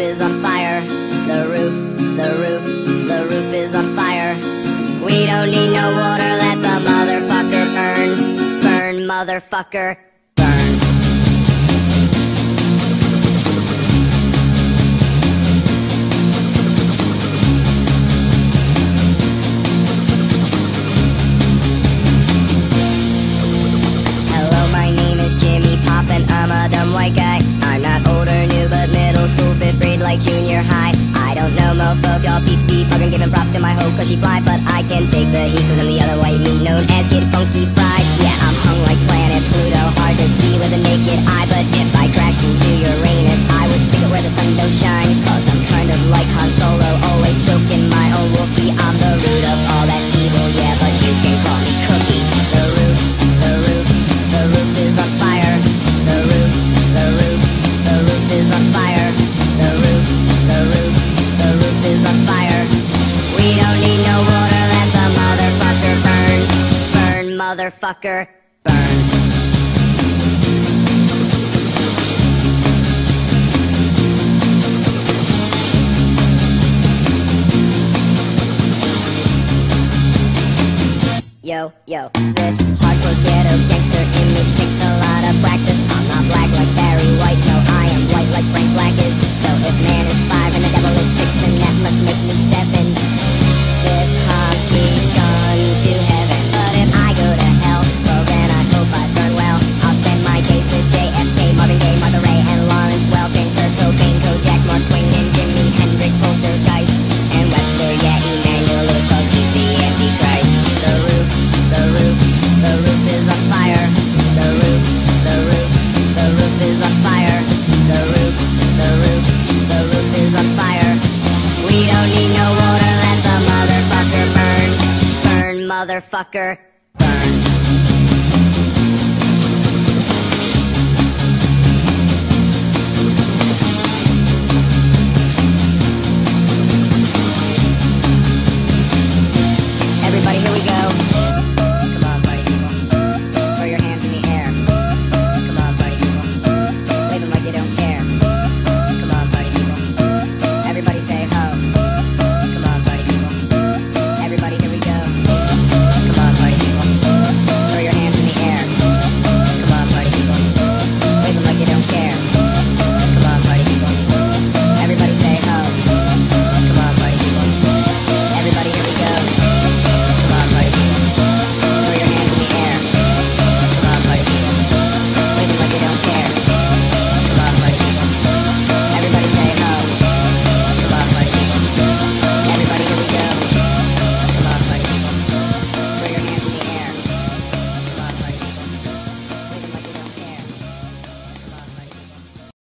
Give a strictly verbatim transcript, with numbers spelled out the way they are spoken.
is on fire. The roof, the roof, the roof is on fire. We don't need no water, let the motherfucker burn. Burn, motherfucker, burn. Hello, my name is Jimmy Pop and I'm a dumb white guy. I'm not old or new, but middle school, fifth grade, like junior high. I don't know mofo, if y'all peeps be buggin', giving props to my hoe cause she fly. But I can take the heat cause I'm the other white meat known as Kid Funky Fried. Yeah, I'm hung like planet Pluto, hard to see with a naked eye. But if I crashed into Uranus, I would stick it where the sun don't shine. Cause I'm kind of like Han Solo, always stroking my own wolfie. I'm the root of all that's evil, yeah, but you can call me Cookie. The roof, the roof, the roof is on fire. The roof, the roof, the roof is on fire. The roof, the roof, the roof is on fire. We don't need no water, let the motherfucker burn. Burn, motherfucker, burn. Yo, yo, this hardcore ghetto gangster image takes a lot of practice. I'm not black like Barry White, no, I am white like Frank Black is. So if man is five and the devil is six, then that must make me seven. This hockey's gone to heaven, but if I go to hell, well then I hope I burn well. I'll spend my days with J F K, Marvin Gaye, Martha Ray, and Lawrence Welkin, Kurt Cobain, Kojak, Mark Twain, and Jimi Hendrix, Poltergeist, and Webster, yeah, Emmanuel Lewis, cause he's the Antichrist. The roof, the roof, the roof is on fire. The roof, the roof, the roof is on fire. The roof, the roof, the roof is on fire. We don't need no water, let the motherfucker burn. Burn, motherfucker, burn.